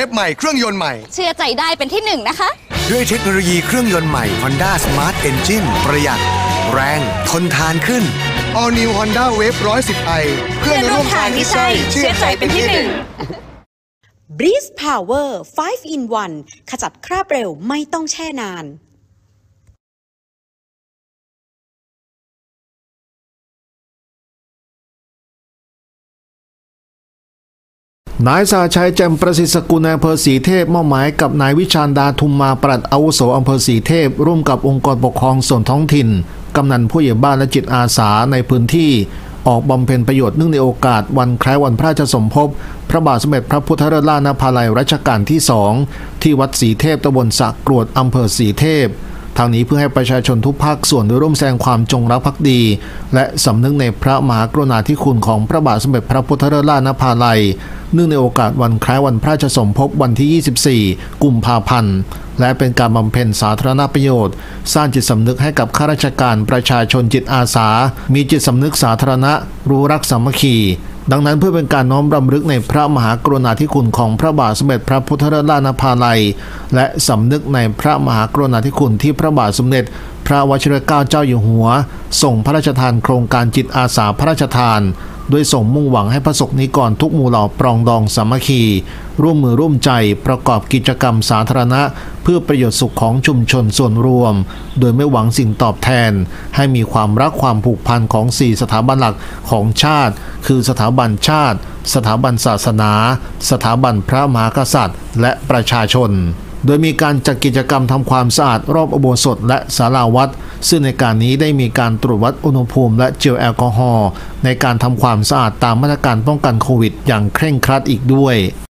ฟใหม่เครื่องยนต์ใหม่เชื่อใจได้เป็นที่หนึ่งนะคะด้วยเทคโนโลยีเครื่องยนต์ใหม่ Honda Smart Engine ประหยัดแรงทนทานขึ้น All New Honda Wave 110i เพื่อนร่วมทางที่ใช่เชื่อใจเป็นที่หนึ่ง Breeze Power 5 in 1 ขจัดคราบเร็วไม่ต้องแช่นานนายสาชัยแจ่มประสิทธิ์สกุลนายอำเภอศรีเทพมอบหมายกับนายวิชาญดาทุมมาปลัดอาวุโสอำเภอศรีเทพร่วมกับองค์กรปกครองส่วนท้องถิ่นกำนันผู้ใหญ่บ้านและจิตอาสาในพื้นที่ออกบำเพ็ญประโยชน์เนื่องในโอกาสวันคล้ายวันพระราชสมภพพระบาทสมเด็จพระพุทธราชนภาลัยรัชกาลที่2ที่วัดศรีเทพตำบลสระกรวดอำเภอศรีเทพทางนี้เพื่อให้ประชาชนทุกภาคส่วนได้ร่วมแสดงความจงรักภักดีและสำนึกในพระมหากรุณาธิคุณของพระบาทสมเด็จพระพุทธราชนภาลัยเนื่องในโอกาสวันคล้ายวันพระราชสมภพวันที่24กุมภาพันธ์และเป็นการบำเพ็ญสาธารณประโยชน์สร้างจิตสำนึกให้กับข้าราชการประชาชนจิตอาสามีจิตสำนึกสาธารณะรู้รักสามัคคีดังนั้นเพื่อเป็นการน้อมรำลึกในพระมหากรุณาธิคุณของพระบาทสมเด็จพระพุทธราชนภาลัยและสำนึกในพระมหากรุณาธิคุณที่พระบาทสมเด็จพระวชิรเกล้าเจ้าอยู่หัวส่งพระราชทานโครงการจิตอาสาพระราชทานโดยส่งมุ่งหวังให้ประสบนิกรทุกหมู่เหล่าปรองดองสามัคคีร่วมมือร่วมใจประกอบกิจกรรมสาธารณะเพื่อประโยชน์สุขของชุมชนส่วนรวมโดยไม่หวังสิ่งตอบแทนให้มีความรักความผูกพันของ4สถาบันหลักของชาติคือสถาบันชาติสถาบันศาสนาสถาบันพระมหากษัตริย์และประชาชนโดยมีการจัดกิจกรรมทำความสะอาดรอบอุโบสถและศาลาวัดซึ่งในการนี้ได้มีการตรวจวัดอุณหภูมิและเจลแอลกอฮอล์ในการทำความสะอาดตามมาตรการป้องกันโควิดอย่างเคร่งครัดอีกด้วย